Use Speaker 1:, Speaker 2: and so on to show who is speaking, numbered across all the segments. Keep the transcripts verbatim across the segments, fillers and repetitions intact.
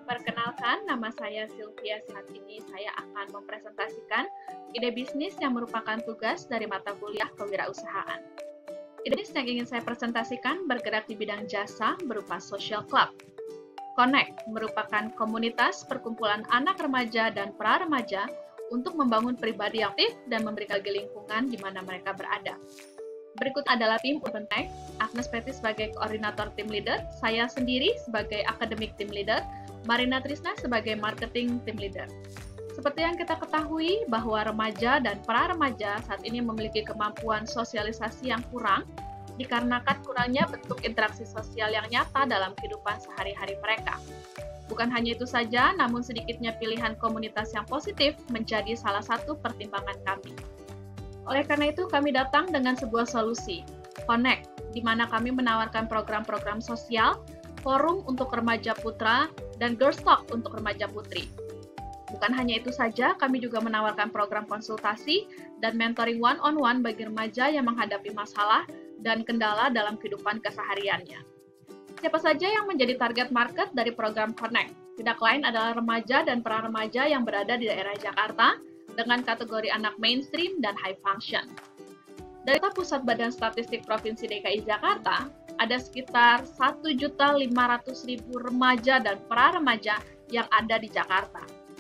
Speaker 1: Perkenalkan, nama saya Sylvia. Saat ini saya akan mempresentasikan ide bisnis yang merupakan tugas dari mata kuliah kewirausahaan. Ide bisnis yang ingin saya presentasikan bergerak di bidang jasa berupa social club. Connect merupakan komunitas perkumpulan anak remaja dan pra-remaja untuk membangun pribadi yang aktif dan memberikan lingkungan di mana mereka berada. Berikut adalah tim Urban Tech, Agnes Peti sebagai koordinator tim leader, saya sendiri sebagai akademik tim leader, Marina Trisna sebagai marketing tim leader. Seperti yang kita ketahui bahwa remaja dan pra-remaja saat ini memiliki kemampuan sosialisasi yang kurang dikarenakan kurangnya bentuk interaksi sosial yang nyata dalam kehidupan sehari-hari mereka. Bukan hanya itu saja, namun sedikitnya pilihan komunitas yang positif menjadi salah satu pertimbangan kami. Oleh karena itu, kami datang dengan sebuah solusi, Connect, di mana kami menawarkan program-program sosial, forum untuk remaja putra, dan Girls Talk untuk remaja putri. Bukan hanya itu saja, kami juga menawarkan program konsultasi dan mentoring one-on-one bagi remaja yang menghadapi masalah dan kendala dalam kehidupan kesehariannya. Siapa saja yang menjadi target market dari program Connect? Tidak lain adalah remaja dan pra-remaja yang berada di daerah Jakarta, dengan kategori anak mainstream dan high function. Dari data Pusat Badan Statistik Provinsi D K I Jakarta, ada sekitar satu juta lima ratus ribu remaja dan pra-remaja yang ada di Jakarta.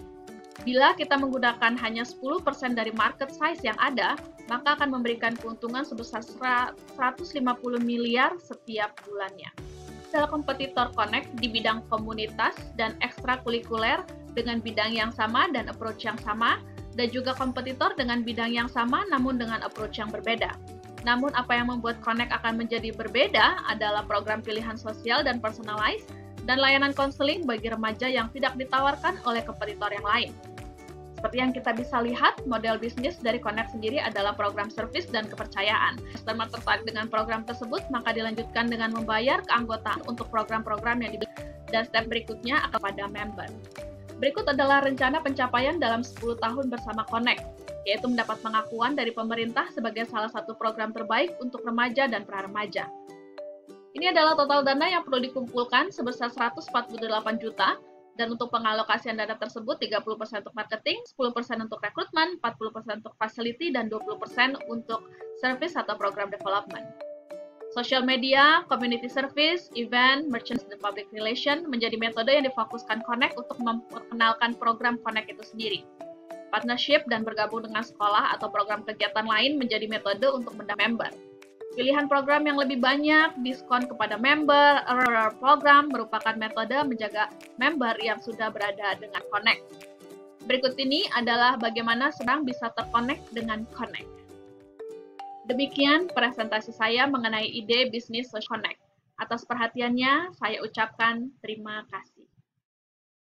Speaker 1: Bila kita menggunakan hanya sepuluh persen dari market size yang ada, maka akan memberikan keuntungan sebesar seratus lima puluh miliar setiap bulannya. Adalah kompetitor Connect di bidang komunitas dan ekstrakurikuler dengan bidang yang sama dan approach yang sama, dan juga kompetitor dengan bidang yang sama namun dengan approach yang berbeda. Namun apa yang membuat Connect akan menjadi berbeda adalah program pilihan sosial dan personalized dan layanan konseling bagi remaja yang tidak ditawarkan oleh kompetitor yang lain. Seperti yang kita bisa lihat, model bisnis dari Connect sendiri adalah program service dan kepercayaan. Customer tertarik dengan program tersebut, maka dilanjutkan dengan membayar keanggotaan untuk program-program yang dibeli, dan step berikutnya akan pada member. Berikut adalah rencana pencapaian dalam sepuluh tahun bersama Connect, yaitu mendapat pengakuan dari pemerintah sebagai salah satu program terbaik untuk remaja dan pra-remaja. Ini adalah total dana yang perlu dikumpulkan sebesar seratus empat puluh delapan juta, dan untuk pengalokasian dana tersebut tiga puluh persen untuk marketing, sepuluh persen untuk rekrutmen, empat puluh persen untuk facility, dan dua puluh persen untuk service atau program development. Social media, community service, event, merchants, dan public relation menjadi metode yang difokuskan Connect untuk memperkenalkan program Connect itu sendiri. Partnership dan bergabung dengan sekolah atau program kegiatan lain menjadi metode untuk mendapatkan member. Pilihan program yang lebih banyak, diskon kepada member, referral program merupakan metode menjaga member yang sudah berada dengan Connect. Berikut ini adalah bagaimana seorang bisa terkonek dengan Connect. Demikian presentasi saya mengenai ide bisnis Social Connect. Atas perhatiannya, saya ucapkan terima kasih.